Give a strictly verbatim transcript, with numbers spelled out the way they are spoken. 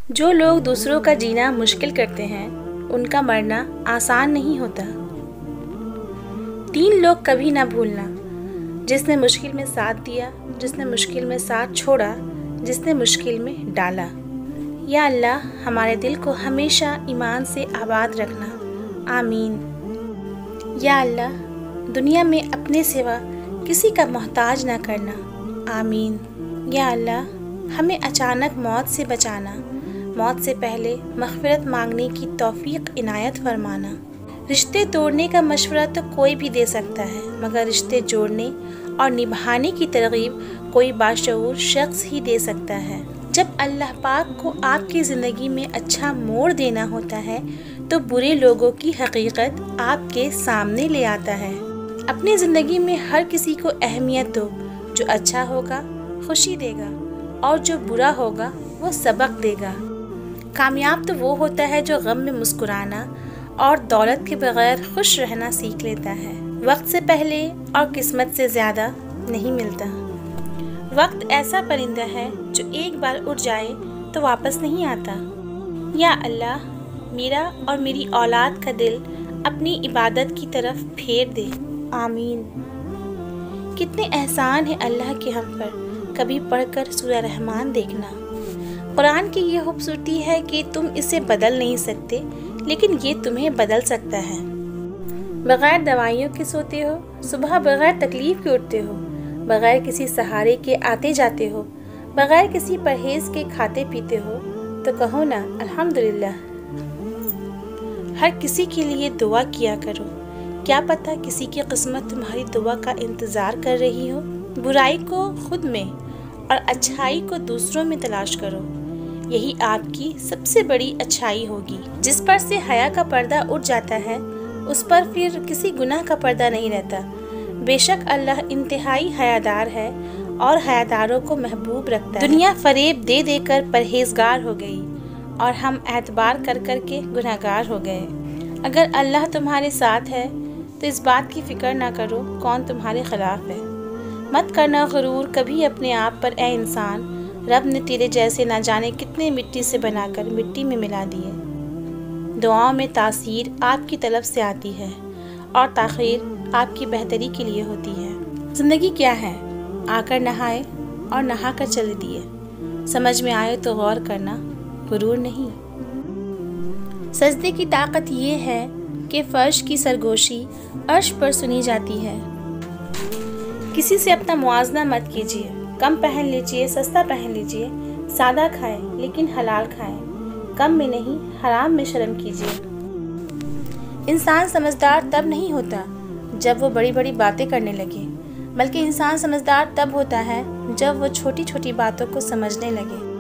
جو لوگ دوسروں کا جینا مشکل کرتے ہیں ان کا مرنا آسان نہیں ہوتا۔ تین لوگ کبھی نہ بھولنا، جس نے مشکل میں ساتھ دیا، جس نے مشکل میں ساتھ چھوڑا، جس نے مشکل میں ڈالا۔ یا اللہ ہمارے دل کو ہمیشہ ایمان سے آباد رکھنا، آمین۔ یا اللہ دنیا میں اپنے سوا کسی کا محتاج نہ کرنا، آمین۔ یا اللہ ہمیں اچانک موت سے بچانا، موت سے پہلے مغفرت مانگنے کی توفیق عنایت فرمانا۔ رشتے توڑنے کا مشورہ تو کوئی بھی دے سکتا ہے، مگر رشتے جوڑنے اور نبھانے کی ترغیب کوئی باشعور شخص ہی دے سکتا ہے۔ جب اللہ پاک کو آپ کی زندگی میں اچھا موڑ دینا ہوتا ہے تو برے لوگوں کی حقیقت آپ کے سامنے لے آتا ہے۔ اپنی زندگی میں ہر کسی کو اہمیت دو، جو اچھا ہوگا خوشی دے گا اور جو برا ہوگا وہ سبق دے گا۔ کامیاب تو وہ ہوتا ہے جو غم میں مسکرانا اور دولت کے بغیر خوش رہنا سیکھ لیتا ہے۔ وقت سے پہلے اور قسمت سے زیادہ نہیں ملتا۔ وقت ایسا پرندہ ہے جو ایک بار اڑ جائے تو واپس نہیں آتا۔ یا اللہ میرا اور میری اولاد کا دل اپنی عبادت کی طرف پھیر دے، آمین۔ کتنے احسان ہیں اللہ کے ہم پر، کبھی پڑھ کر سورہ رحمان دیکھنا۔ قرآن کی یہ خوبصورتی ہے کہ تم اسے بدل نہیں سکتے، لیکن یہ تمہیں بدل سکتا ہے۔ بغیر دوائیوں کے سوتے ہو، صبح بغیر تکلیف کے اٹھتے ہو، بغیر کسی سہارے کے آتے جاتے ہو، بغیر کسی پرہیز کے کھاتے پیتے ہو، تو کہو نا الحمدللہ۔ ہر کسی کے لیے دعا کیا کرو، کیا پتہ کسی کی قسمت تمہاری دعا کا انتظار کر رہی ہو۔ برائی کو خود میں اور اچھائی کو دوسروں میں تلاش کرو، یہی آپ کی سب سے بڑی اچھائی ہوگی۔ جس پر سے حیا کا پردہ اٹھ جاتا ہے اس پر پھر کسی گناہ کا پردہ نہیں رہتا۔ بے شک اللہ انتہائی حیادار ہے اور حیاداروں کو محبوب رکھتا ہے۔ دنیا فریب دے دے کر پرہیزگار ہو گئی اور ہم اعتبار کر کر کے گناہگار ہو گئے۔ اگر اللہ تمہارے ساتھ ہے تو اس بات کی فکر نہ کرو کون تمہارے خلاف ہے۔ مت کرنا غرور کبھی اپنے آپ پر اے انسان، رب نے تیرے جیسے نہ جانے کتنے مٹی سے بنا کر مٹی میں ملا دیے۔ دعاؤں میں تاثیر آپ کی طرف سے آتی ہے اور تاخیر آپ کی بہتری کے لیے ہوتی ہے۔ زندگی کیا ہے؟ آ کر نہائے اور نہا کر چلے دیے۔ سمجھ میں آئے تو غور کرنا، غرور نہیں۔ سجدے کی طاقت یہ ہے کہ فرش کی سرگوشی عرش پر سنی جاتی ہے۔ کسی سے اپنا موازنہ مت کیجیے، کم پہن لیجیے، سستا پہن لیجیے، سادہ کھائیں لیکن حلال کھائیں، کم میں نہیں حرام میں شرم کیجیے۔ انسان سمجھدار تب نہیں ہوتا جب وہ بڑی بڑی باتیں کرنے لگے، بلکہ انسان سمجھدار تب ہوتا ہے جب وہ چھوٹی چھوٹی باتوں کو سمجھنے لگے۔